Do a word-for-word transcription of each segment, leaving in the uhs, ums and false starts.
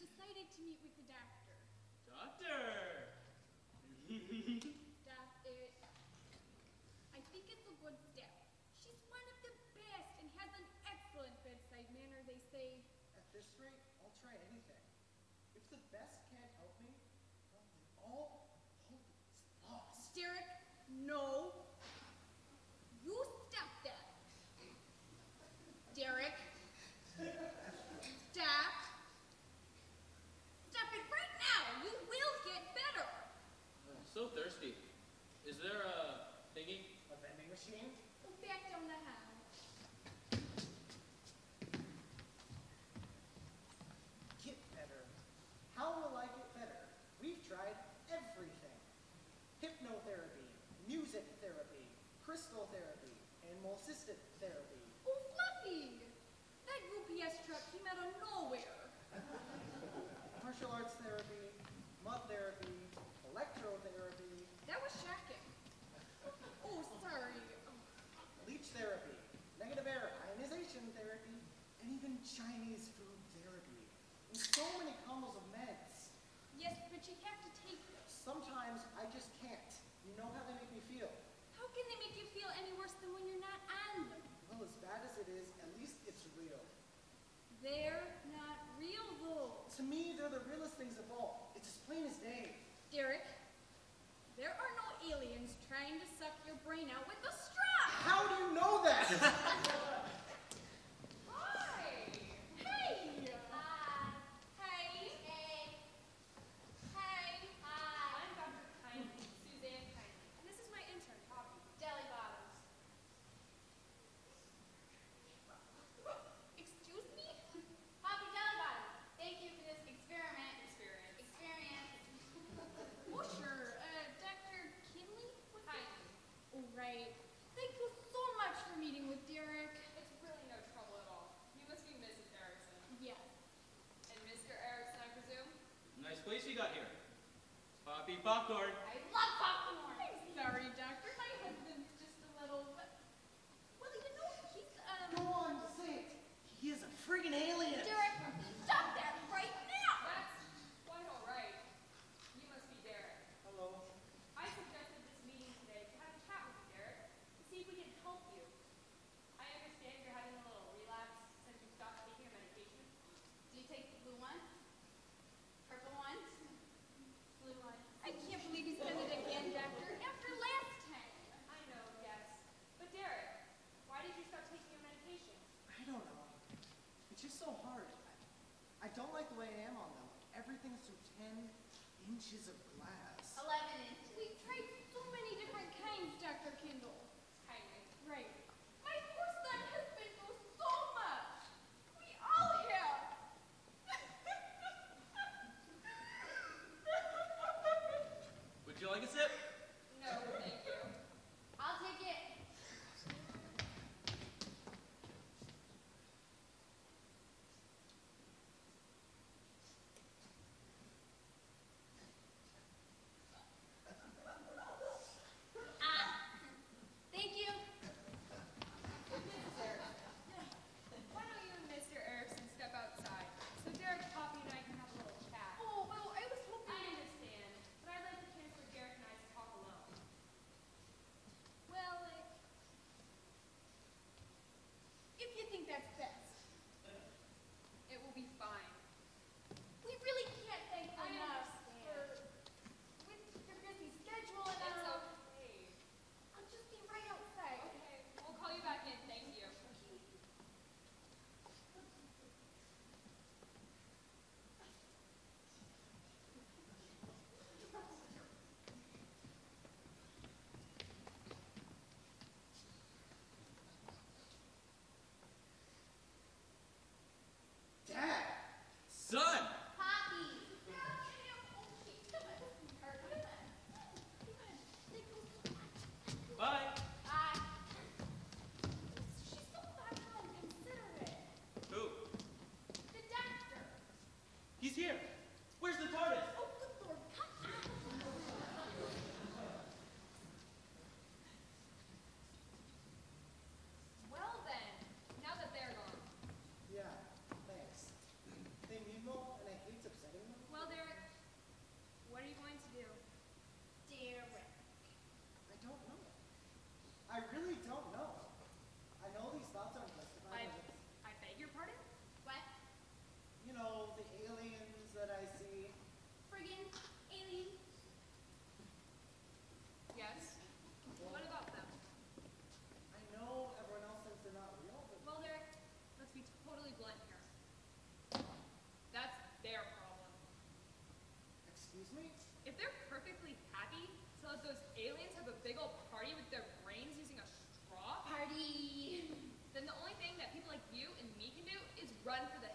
decided to meet with the doctor. Doctor! Doc, it... I think it's a good step. She's one of the best and has an excellent bedside manner, they say. At this rate, I'll try anything. If the best can't help me, well, then all hope is lost. Derek, no. You stop that. Derek. Stop. Stop it right now. You will get better. I'm so thirsty. Is there a thingy? A vending machine? Go back down the hall. Get better. How will I get better? We've tried everything. Hypnotherapy, music therapy, crystal therapy, animal-assisted therapy. Oh, Fluffy! That U P S truck came out of nowhere. Martial arts therapy, mud therapy, electrotherapy. That was shocking. Oh, sorry. Leech therapy, negative air ionization therapy, and even Chinese food therapy. And so many combos of meds. Yes, but you have to take them. Sometimes I just can't. You know how they make me feel. How can they make you feel any worse than when you're not on them? Well, as bad as it is, at least it's real. They're not real, though. To me, they're the realest things of all. It's as plain as day. Derek, there are no aliens trying to suck your brain out with a straw. How do you know that? Hi. Hey. Hi. Hey. Hey. Hey. Hi. I'm Doctor Kindly, Suzanne Kindly. And this is my intern, Poppy. Deli Bottoms. Excuse me? Poppy Deli Bottoms, thank you for this experiment. Experience. Experience. Oh, sure. Uh, Doctor Kinley? What's Hi. that? Oh, right. Thank you so much for meeting with Derek. It's really no trouble at all. You must be Missus Erickson. Yes. And Mister Erickson, I presume? Nice place you got here. Poppy popcorn. I love popcorn. I'm sorry, Doctor. My husband's just a little... But, well, you know, he's, um... Go on, say it. He is a friggin' alien. Derek, stop that right now! That's quite all right. You must be Derek. Hello. I suggested this meeting today to have a chat with you, Derek, to see if we can help you. I understand you're having a little relapse since you stopped taking your medication. Do you take the blue one? Purple one? Blue one. I can't believe he's done it again, Doctor, after last time. I know, yes. But Derek, why did you stop taking your medication? I don't know. It's just so hard. I, I don't like the way I am on them. Everything's through ten inches of glass. Eleven inches. We've tried so many different kinds, Doctor Kindle. Kindly. Right. My poor son has been through so much. We all have. Would you like a sip? No, thank you. I'll take it. Ah.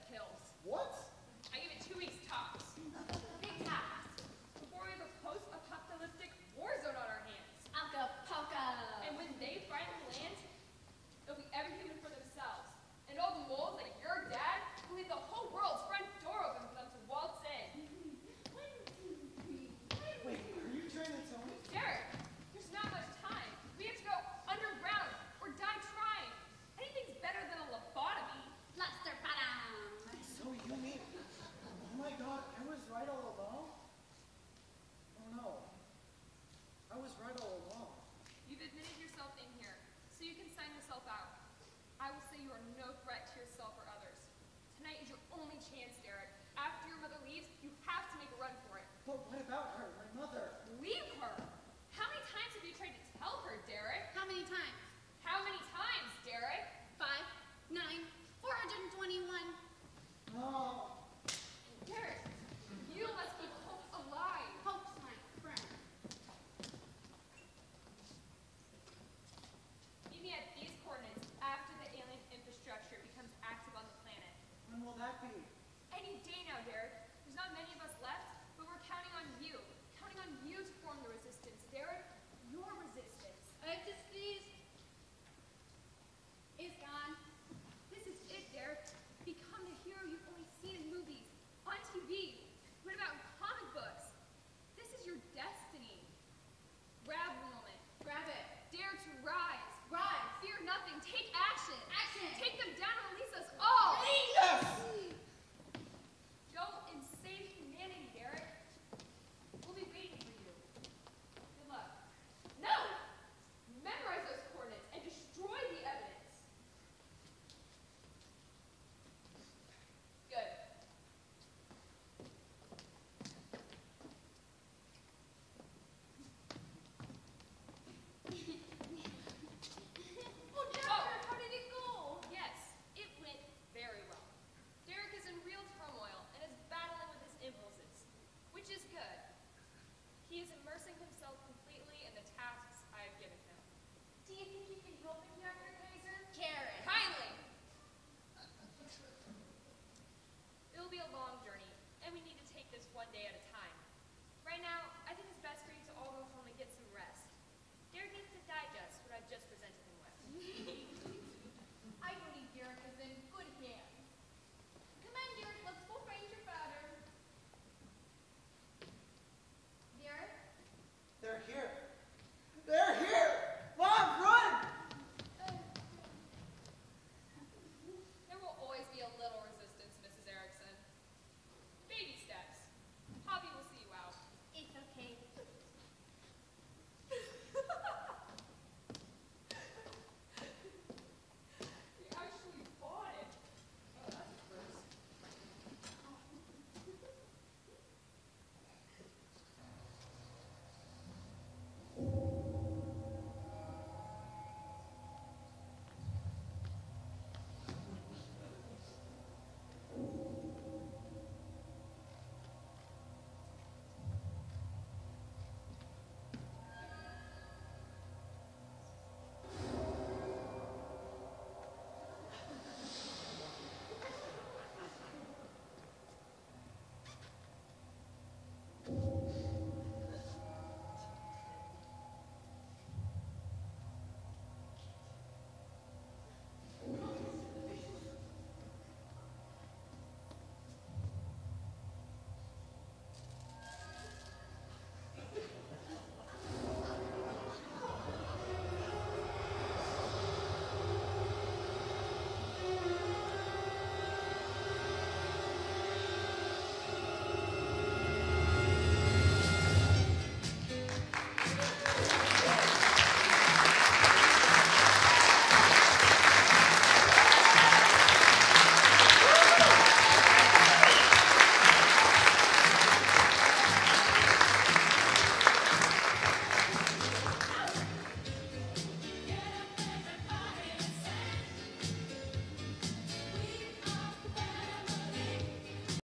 kills. What? I give it two weeks tops. Big task. Before we have a post-apocalyptic war zone on our hands. Acapulco. And when they finally land, they'll be every human for themselves. And all the moles like your dad will leave the whole world's front door open for them to waltz in. One, two, three. Wait, are you trying to tell me? Derek, there's not much time. We have to go underground or die trying. Anything's better than a lobotomy. Lester Bottom. So you mean, oh my God, I was right all along? Oh no, I was right all along. You've admitted yourself in here, so you can sign yourself out. I will say you are no threat to yourself or others. Tonight is your only chance, Derek. After your mother leaves, you have to make a run for it. But what about her, my mother? Leave her! How many times have you tried to tell her, Derek? How many times? How many times, Derek? Five, nine, four hundred twenty-one. No. Derek, you must keep hope alive. Hope's my friend. Meet me at these coordinates after the alien infrastructure becomes active on the planet. When will that be? Any day now, Derek. There's not many of us left, but we're counting on you.